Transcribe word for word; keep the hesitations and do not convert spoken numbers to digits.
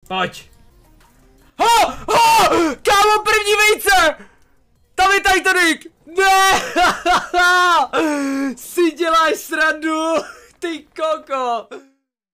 Pojď. Ho, ho, kámo, první vejce! Tam je Titanic! Ne! Si děláš srandu, ty koko!